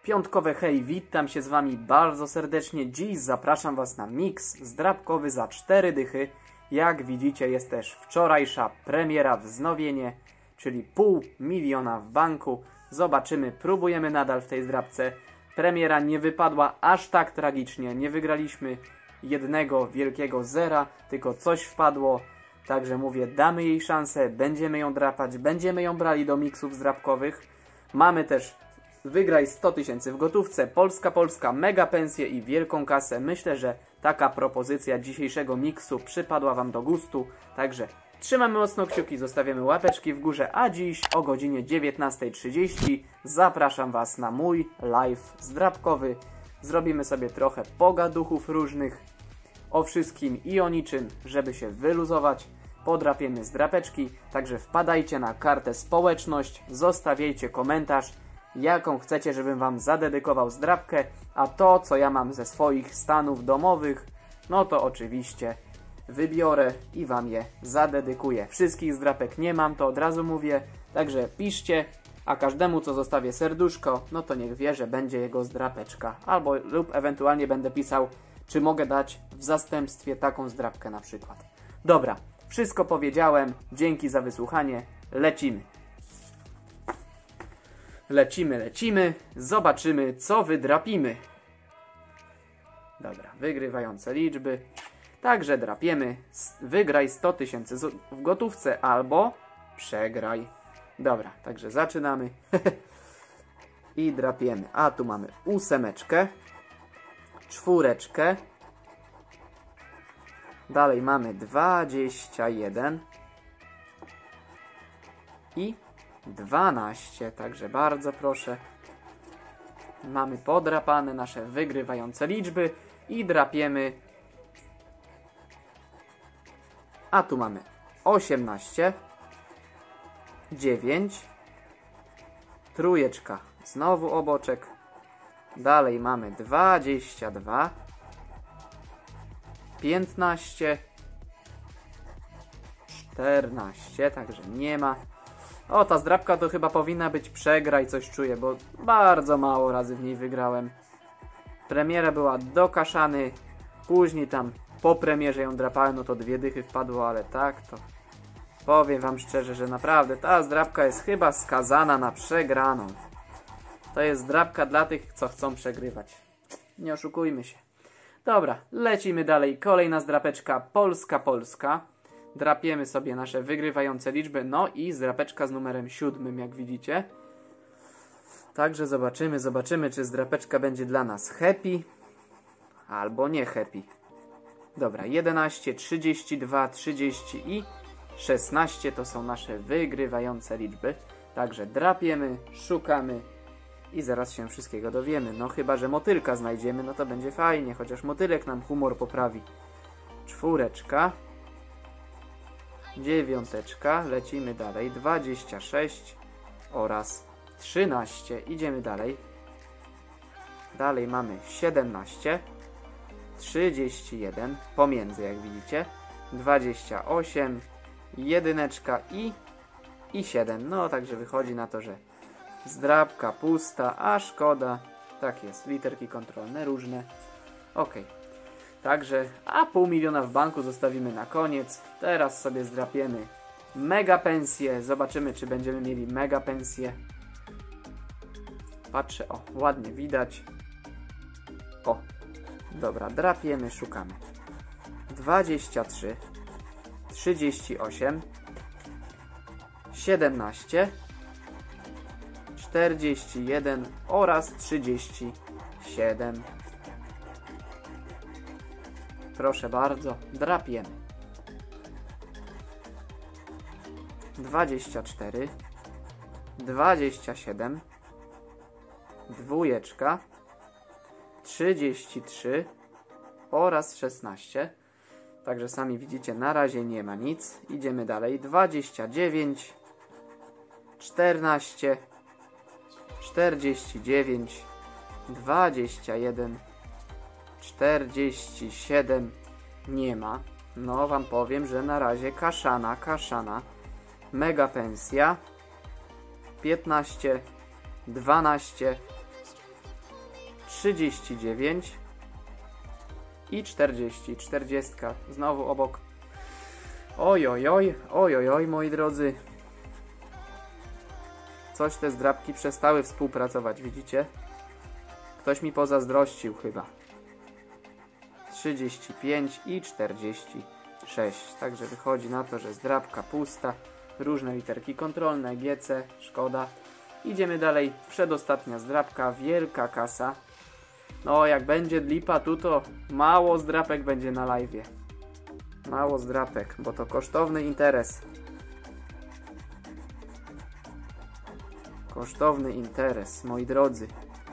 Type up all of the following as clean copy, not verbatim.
Piątkowe hej, witam się z wami bardzo serdecznie. Dziś zapraszam was na miks zdrabkowy za 4 dychy. Jak widzicie, jest też wczorajsza premiera, wznowienie, czyli 500 000 w banku. Zobaczymy, próbujemy nadal w tej zdrabce. Premiera nie wypadła aż tak tragicznie, nie wygraliśmy jednego wielkiego zera, tylko coś wpadło. Także mówię, damy jej szansę, będziemy ją drapać, będziemy ją brali do miksów zdrabkowych. Mamy też wygraj 100 000 w gotówce, Polska, mega pensję i wielką kasę. Myślę, że taka propozycja dzisiejszego miksu przypadła wam do gustu. Także trzymamy mocno kciuki, zostawiamy łapeczki w górze, a dziś o godzinie 19:30 zapraszam was na mój live zdrabkowy. Zrobimy sobie trochę pogaduchów różnych o wszystkim i o niczym, żeby się wyluzować. Podrapiemy zdrapeczki, także wpadajcie na kartę społeczność, zostawiajcie komentarz, jaką chcecie, żebym wam zadedykował zdrabkę, a to, co ja mam ze swoich stanów domowych, no to oczywiście wybiorę i wam je zadedykuję. Wszystkich zdrapek nie mam, to od razu mówię, także piszcie, a każdemu, co zostawię serduszko, no to niech wie, że będzie jego zdrapeczka. Albo lub ewentualnie będę pisał, czy mogę dać w zastępstwie taką zdrapkę na przykład. Dobra, wszystko powiedziałem, dzięki za wysłuchanie, lecimy. Lecimy, zobaczymy, co wydrapimy. Dobra, wygrywające liczby. Także drapiemy, wygraj 100 000 w gotówce albo przegraj. Dobra, także zaczynamy. I drapiemy. A tu mamy 8, 4. Dalej mamy 21 i 12, także bardzo proszę. Mamy podrapane nasze wygrywające liczby i drapiemy. A tu mamy 18, 9, 3, znowu oboczek. Dalej mamy 22, 15, 14, także nie ma. O, ta zdrabka to chyba powinna być przegraj, coś czuję, bo bardzo mało razy w niej wygrałem. Premiera była do kaszany, później tam po premierze ją drapałem, no to 2 dychy wpadło, ale tak to powiem wam szczerze, że naprawdę ta zdrabka jest chyba skazana na przegraną. To jest zdrabka dla tych, co chcą przegrywać. Nie oszukujmy się. Dobra, lecimy dalej. Kolejna zdrapeczka Polska. Drapiemy sobie nasze wygrywające liczby. No i zdrapeczka z numerem 7, jak widzicie. Także zobaczymy, czy zdrapeczka będzie dla nas happy albo nie happy. Dobra, 11, 32, 30 i 16 to są nasze wygrywające liczby. Także drapiemy, szukamy i zaraz się wszystkiego dowiemy. No chyba, że motylka znajdziemy, no to będzie fajnie, chociaż motylek nam humor poprawi. 4, 9, lecimy dalej, 26 oraz 13. Idziemy dalej. Dalej mamy 17, 31, pomiędzy jak widzicie, 28, 1 i 7. No także wychodzi na to, że zdrabka pusta, a szkoda. Tak jest, literki kontrolne różne. Ok. Także, a 500 000 w banku zostawimy na koniec. Teraz sobie zdrapiemy mega pensję. Zobaczymy, czy będziemy mieli mega pensję. Patrzę, o, ładnie widać. O, dobra, drapiemy, szukamy. 23, 38, 17, 41 oraz 37. Proszę bardzo, drapiemy. 24, 27, 2, 33 oraz 16. Także sami widzicie, na razie nie ma nic. Idziemy dalej. 29, 14, 49, 21, 47. Nie ma. No wam powiem, że na razie kaszana. Mega pensja. 15, 12, 39 i 40. 40. Znowu obok. Oj, oj, oj, oj, oj, oj, moi drodzy. Coś te zdrabki przestały współpracować, widzicie? Ktoś mi pozazdrościł chyba. 35 i 46. Także wychodzi na to, że zdrabka pusta. Różne literki kontrolne, GC, szkoda. Idziemy dalej. Przedostatnia zdrabka, wielka kasa. No, jak będzie lipa tu, to mało zdrapek będzie na live'ie. Mało zdrapek, bo to kosztowny interes. Kosztowny interes, moi drodzy.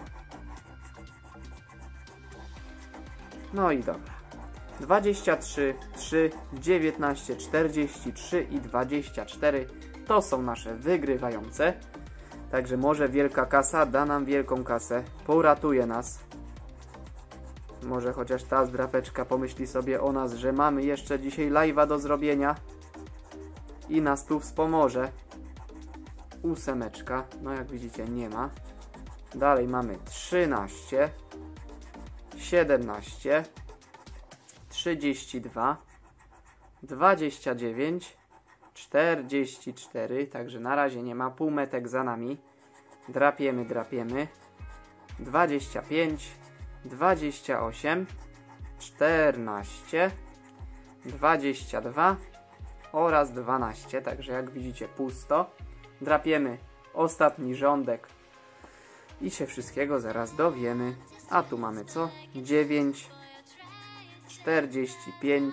No i dobra. 23, 3, 19, 43 i 24 to są nasze wygrywające. Także może wielka kasa da nam wielką kasę. Pouratuje nas. Może chociaż ta zdrapeczka pomyśli sobie o nas, że mamy jeszcze dzisiaj live'a do zrobienia i nas tu wspomoże. 8, no jak widzicie nie ma. Dalej mamy 13, 17, 32, 29, 44, także na razie nie ma, półmetek za nami. Drapiemy, drapiemy. 25, 28, 14, 22 oraz 12, także jak widzicie pusto. Drapiemy ostatni rządek i się wszystkiego zaraz dowiemy. A tu mamy co? 9, 45,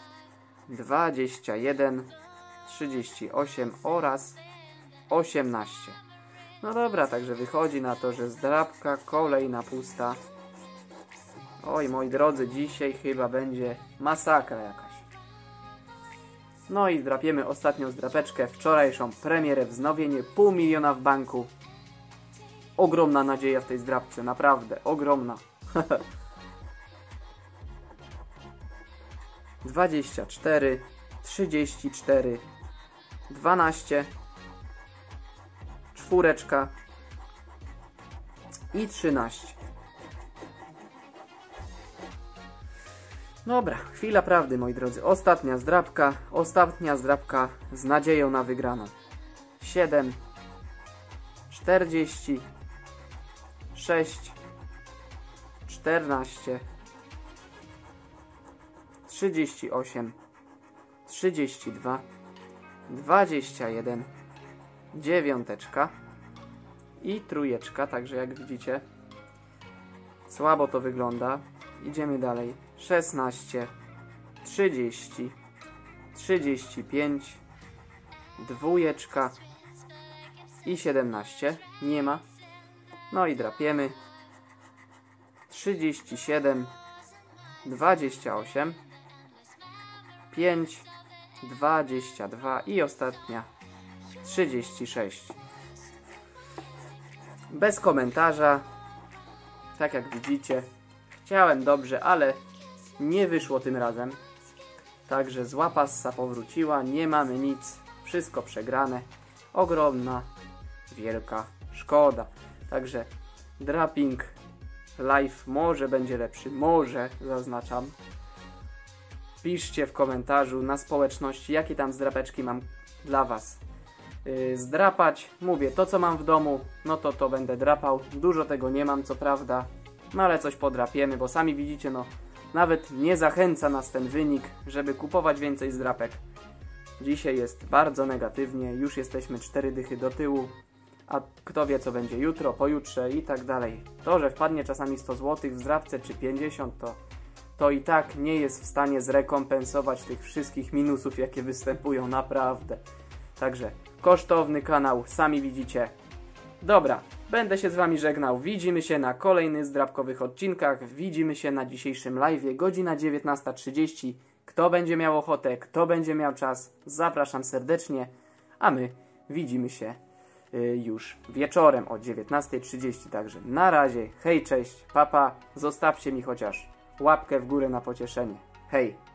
21, 38 oraz 18. No dobra, także wychodzi na to, że zdrabka kolejna pusta. Oj, moi drodzy, dzisiaj chyba będzie masakra jakaś. No i drapiemy ostatnią zdrapeczkę, wczorajszą premierę, wznowienie, 500 000 w banku. Ogromna nadzieja w tej zdrapce, naprawdę, ogromna. 24, 34, 12, 4 i 13. Dobra, chwila prawdy, moi drodzy. Ostatnia zdrabka z nadzieją na wygraną. 7, 40, 6, 14, 38, 32, 21, 9 i 3, także jak widzicie słabo to wygląda. Idziemy dalej. 16, 30, 35, 2 i 17. Nie ma. No i drapiemy. 37, 28, 5, 22 i ostatnia 36. Bez komentarza. Tak jak widzicie, chciałem dobrze, ale nie wyszło tym razem. Także zła passa powróciła, nie mamy nic, wszystko przegrane. Ogromna, wielka szkoda. Także drapping live może będzie lepszy, może, zaznaczam. Piszcie w komentarzu na społeczności, jakie tam zdrapeczki mam dla was zdrapać. Mówię, to co mam w domu, no to będę drapał. Dużo tego nie mam, co prawda, no ale coś podrapiemy, bo sami widzicie, no nawet nie zachęca nas ten wynik, żeby kupować więcej zdrapek. Dzisiaj jest bardzo negatywnie, już jesteśmy 4 dychy do tyłu, a kto wie co będzie jutro, pojutrze i tak dalej. To, że wpadnie czasami 100 zł w zdrapce czy 50, to i tak nie jest w stanie zrekompensować tych wszystkich minusów, jakie występują, naprawdę. Także kosztowny kanał, sami widzicie. Dobra, będę się z wami żegnał. Widzimy się na kolejnych zdrapkowych odcinkach. Widzimy się na dzisiejszym live'ie, godzina 19:30. Kto będzie miał ochotę, kto będzie miał czas, zapraszam serdecznie. A my widzimy się już wieczorem o 19:30. Także na razie, hej, cześć, papa. Zostawcie mi chociaż łapkę w górę na pocieszenie. Hej!